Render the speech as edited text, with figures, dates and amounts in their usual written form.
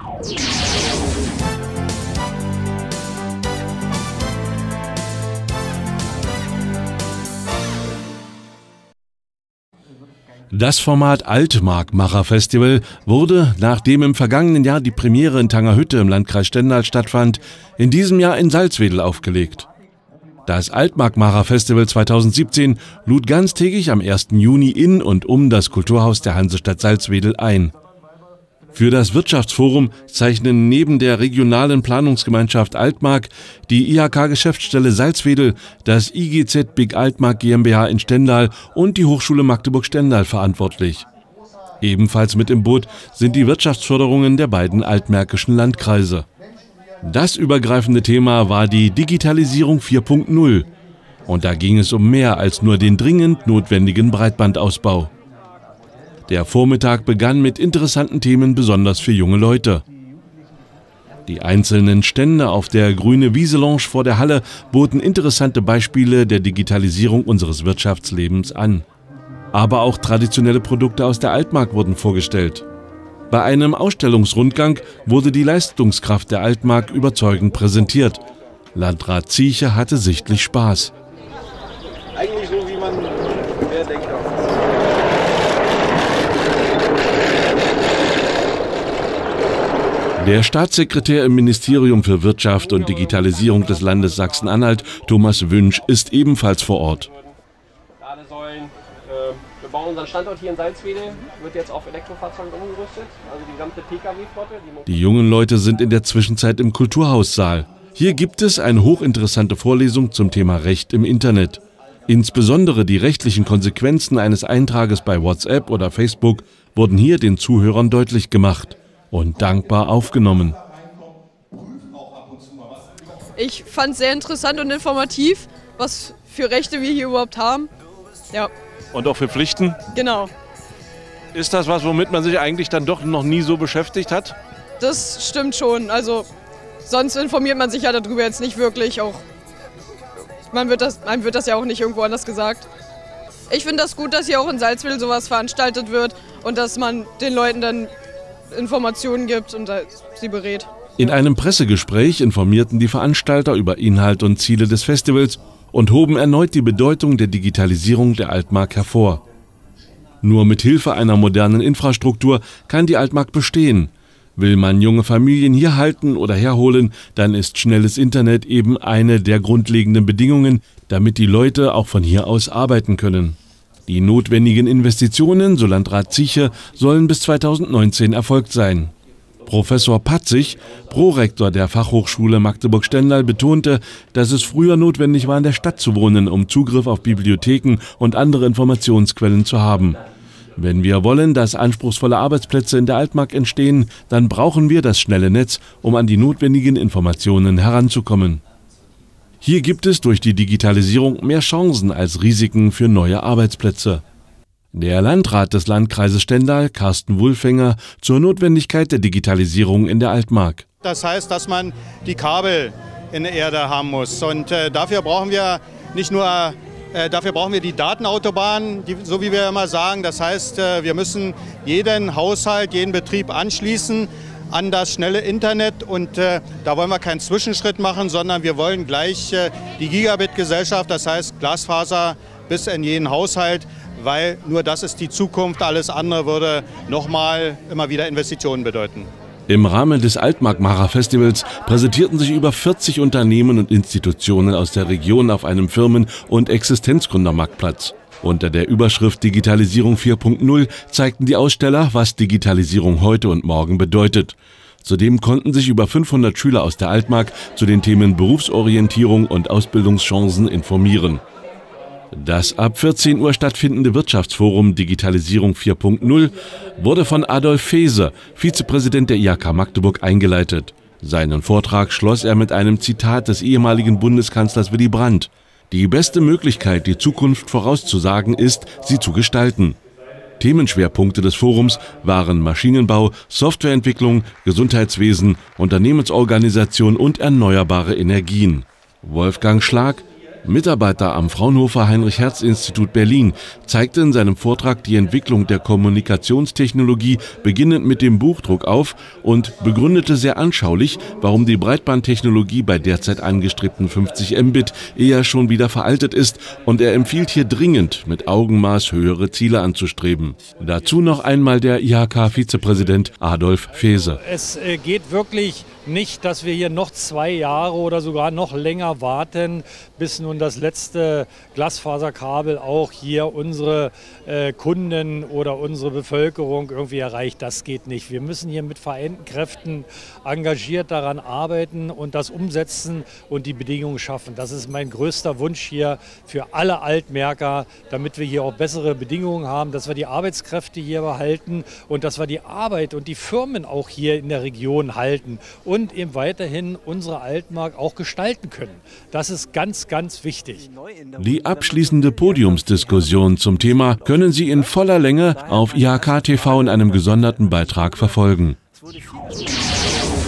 Das Format Altmarkmacher-Festival wurde, nachdem im vergangenen Jahr die Premiere in Tangerhütte im Landkreis Stendal stattfand, in diesem Jahr in Salzwedel aufgelegt. Das Altmarkmacher-Festival 2017 lud ganztägig am 1. Juni in und um das Kulturhaus der Hansestadt Salzwedel ein. Für das Wirtschaftsforum zeichnen neben der regionalen Planungsgemeinschaft Altmark die IHK-Geschäftsstelle Salzwedel, das IGZ Big Altmark GmbH in Stendal und die Hochschule Magdeburg-Stendal verantwortlich. Ebenfalls mit im Boot sind die Wirtschaftsförderungen der beiden altmärkischen Landkreise. Das übergreifende Thema war die Digitalisierung 4.0. Und da ging es um mehr als nur den dringend notwendigen Breitbandausbau. Der Vormittag begann mit interessanten Themen, besonders für junge Leute. Die einzelnen Stände auf der Grüne Wiese-Lounge vor der Halle boten interessante Beispiele der Digitalisierung unseres Wirtschaftslebens an. Aber auch traditionelle Produkte aus der Altmark wurden vorgestellt. Bei einem Ausstellungsrundgang wurde die Leistungskraft der Altmark überzeugend präsentiert. Landrat Zieche hatte sichtlich Spaß. Eigentlich so, wie man denkt. Der Staatssekretär im Ministerium für Wirtschaft und Digitalisierung des Landes Sachsen-Anhalt, Thomas Wünsch, ist ebenfalls vor Ort. Wir bauen unseren Standort hier in Salzwedel, wird jetzt auf Elektrofahrzeuge umgerüstet, also die gesamte Pkw-Flotte. Die jungen Leute sind in der Zwischenzeit im Kulturhaussaal. Hier gibt es eine hochinteressante Vorlesung zum Thema Recht im Internet. Insbesondere die rechtlichen Konsequenzen eines Eintrages bei WhatsApp oder Facebook wurden hier den Zuhörern deutlich gemacht und dankbar aufgenommen. Ich fand es sehr interessant und informativ, was für Rechte wir hier überhaupt haben. Ja. Und auch für Pflichten? Genau. Ist das was, womit man sich eigentlich dann doch noch nie so beschäftigt hat? Das stimmt schon. Also sonst informiert man sich ja darüber jetzt nicht wirklich. Auch einem wird das ja auch nicht irgendwo anders gesagt. Ich finde das gut, dass hier auch in Salzwedel sowas veranstaltet wird und dass man den Leuten dann Informationen gibt und sie berät. In einem Pressegespräch informierten die Veranstalter über Inhalt und Ziele des Festivals und hoben erneut die Bedeutung der Digitalisierung der Altmark hervor. Nur mit Hilfe einer modernen Infrastruktur kann die Altmark bestehen. Will man junge Familien hier halten oder herholen, dann ist schnelles Internet eben eine der grundlegenden Bedingungen, damit die Leute auch von hier aus arbeiten können. Die notwendigen Investitionen, so Landrat Zieche, sollen bis 2019 erfolgt sein. Professor Patzig, Prorektor der Fachhochschule Magdeburg-Stendal, betonte, dass es früher notwendig war, in der Stadt zu wohnen, um Zugriff auf Bibliotheken und andere Informationsquellen zu haben. Wenn wir wollen, dass anspruchsvolle Arbeitsplätze in der Altmark entstehen, dann brauchen wir das schnelle Netz, um an die notwendigen Informationen heranzukommen. Hier gibt es durch die Digitalisierung mehr Chancen als Risiken für neue Arbeitsplätze. Der Landrat des Landkreises Stendal, Carsten Wulfänger, zur Notwendigkeit der Digitalisierung in der Altmark. Das heißt, dass man die Kabel in der Erde haben muss. Und dafür brauchen wir nicht nur dafür brauchen wir die Datenautobahn, so wie wir immer sagen. Das heißt, wir müssen jeden Haushalt, jeden Betrieb anschließen an das schnelle Internet. Und da wollen wir keinen Zwischenschritt machen, sondern wir wollen gleich die Gigabit-Gesellschaft, das heißt Glasfaser bis in jeden Haushalt, weil nur das ist die Zukunft. Alles andere würde nochmal immer wieder Investitionen bedeuten. Im Rahmen des Altmarkmacher-Festivals präsentierten sich über 40 Unternehmen und Institutionen aus der Region auf einem Firmen- und Existenzgründermarktplatz. Unter der Überschrift Digitalisierung 4.0 zeigten die Aussteller, was Digitalisierung heute und morgen bedeutet. Zudem konnten sich über 500 Schüler aus der Altmark zu den Themen Berufsorientierung und Ausbildungschancen informieren. Das ab 14 Uhr stattfindende Wirtschaftsforum Digitalisierung 4.0 wurde von Adolf Feser, Vizepräsident der IHK Magdeburg, eingeleitet. Seinen Vortrag schloss er mit einem Zitat des ehemaligen Bundeskanzlers Willy Brandt: Die beste Möglichkeit, die Zukunft vorauszusagen, ist, sie zu gestalten. Themenschwerpunkte des Forums waren Maschinenbau, Softwareentwicklung, Gesundheitswesen, Unternehmensorganisation und erneuerbare Energien. Wolfgang Schlag, Mitarbeiter am Fraunhofer Heinrich-Hertz-Institut Berlin zeigte in seinem Vortrag die Entwicklung der Kommunikationstechnologie beginnend mit dem Buchdruck auf und begründete sehr anschaulich, warum die Breitbandtechnologie bei derzeit angestrebten 50 Mbit eher schon wieder veraltet ist, und er empfiehlt hier dringend, mit Augenmaß höhere Ziele anzustreben. Dazu noch einmal der IHK-Vizepräsident Adolf Feese. Es geht wirklich nicht, dass wir hier noch 2 Jahre oder sogar noch länger warten, bis nun das letzte Glasfaserkabel auch hier unsere Kunden oder unsere Bevölkerung irgendwie erreicht. Das geht nicht. Wir müssen hier mit vereinten Kräften engagiert daran arbeiten und das umsetzen und die Bedingungen schaffen. Das ist mein größter Wunsch hier für alle Altmärker, damit wir hier auch bessere Bedingungen haben, dass wir die Arbeitskräfte hier behalten und dass wir die Arbeit und die Firmen auch hier in der Region halten und eben weiterhin unsere Altmark auch gestalten können. Das ist ganz, ganz wichtig. Die abschließende Podiumsdiskussion zum Thema können Sie in voller Länge auf IHK TV in einem gesonderten Beitrag verfolgen.